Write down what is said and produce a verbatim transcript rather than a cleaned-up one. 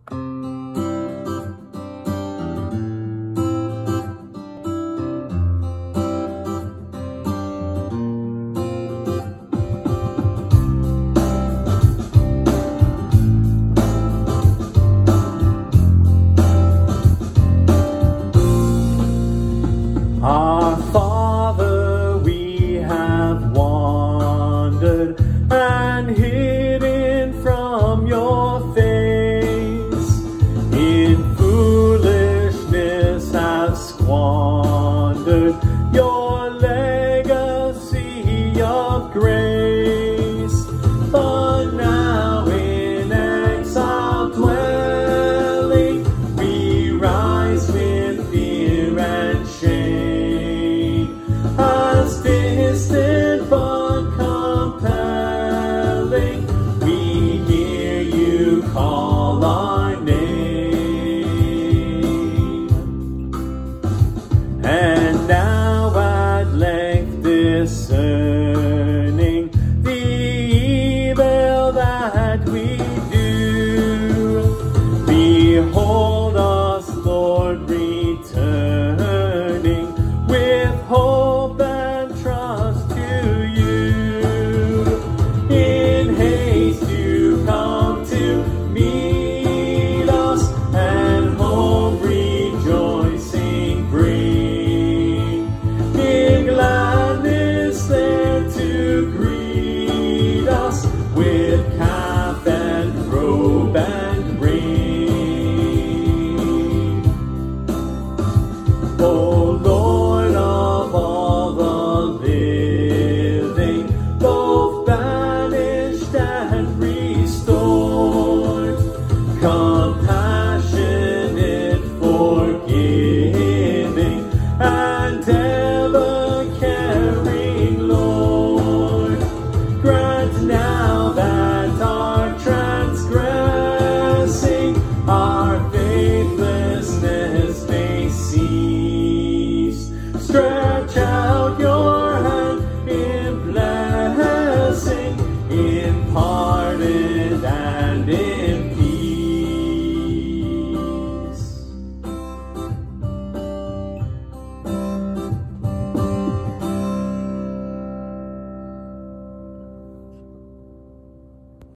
Our Father, we have wandered and hidden from your face. In foolishness have squandered your legacy of grace. But now in exile dwelling, we rise with fear and shame. As distant but compelling, we hear you call our name. And now at length discerning the evil that we do, behold us, Lord, returning with hope and trust to you. In haste you come to meet us, and home rejoicing bring. In gladness there to greet us, with calf and robe and ring. O Lord of all the living, both banished and restored, compassionate, forgiving, and ever caring Lord, grant now that our transgressing, our faithlessness may cease. Stretch out your